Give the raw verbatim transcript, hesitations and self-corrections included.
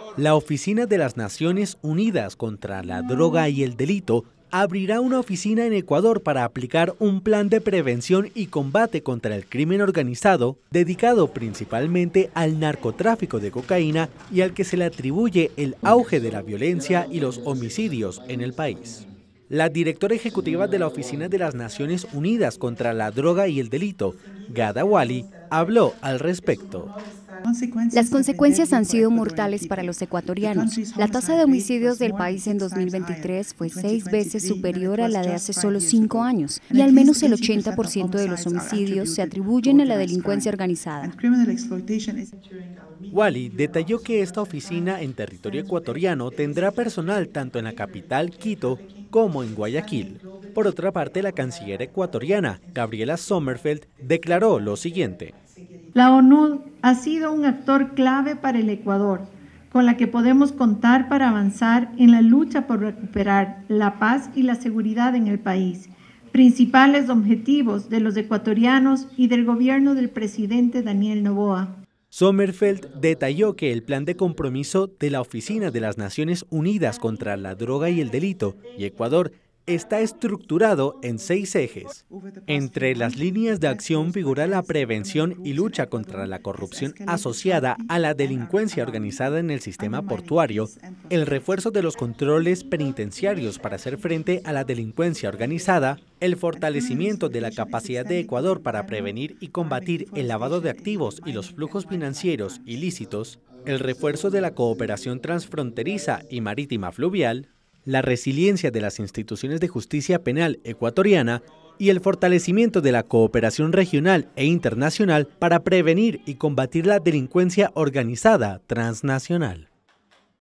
La Oficina de las Naciones Unidas contra la Droga y el Delito abrirá una oficina en Ecuador para aplicar un plan de prevención y combate contra el crimen organizado dedicado principalmente al narcotráfico de cocaína y al que se le atribuye el auge de la violencia y los homicidios en el país. La directora ejecutiva de la Oficina de las Naciones Unidas contra la Droga y el Delito, Ghada Waly, habló al respecto. Las consecuencias han sido mortales para los ecuatorianos. La tasa de homicidios del país en dos mil veintitrés fue seis veces superior a la de hace solo cinco años, y al menos el ochenta por ciento de los homicidios se atribuyen a la delincuencia organizada. Waly detalló que esta oficina en territorio ecuatoriano tendrá personal tanto en la capital, Quito, como en Guayaquil. Por otra parte, la canciller ecuatoriana, Gabriela Sommerfeld, declaró lo siguiente. La ONU ha sido un actor clave para el Ecuador, con la que podemos contar para avanzar en la lucha por recuperar la paz y la seguridad en el país, principales objetivos de los ecuatorianos y del gobierno del presidente Daniel Noboa. Sommerfeld detalló que el plan de compromiso de la Oficina de las Naciones Unidas contra la Droga y el Delito y Ecuador está estructurado en seis ejes. Entre las líneas de acción figura la prevención y lucha contra la corrupción asociada a la delincuencia organizada en el sistema portuario, el refuerzo de los controles penitenciarios para hacer frente a la delincuencia organizada, el fortalecimiento de la capacidad de Ecuador para prevenir y combatir el lavado de activos y los flujos financieros ilícitos, el refuerzo de la cooperación transfronteriza y marítima fluvial, la resiliencia de las instituciones de justicia penal ecuatoriana y el fortalecimiento de la cooperación regional e internacional para prevenir y combatir la delincuencia organizada transnacional.